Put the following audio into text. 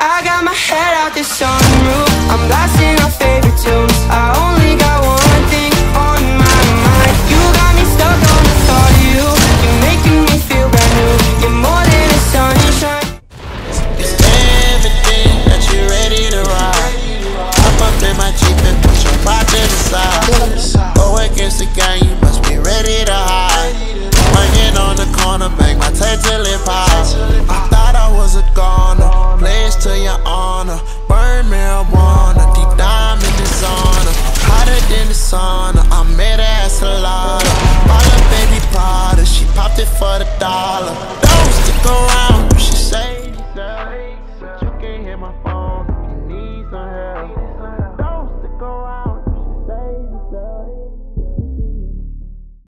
I got my head out the sunroof, I'm blasting our favorite tunes.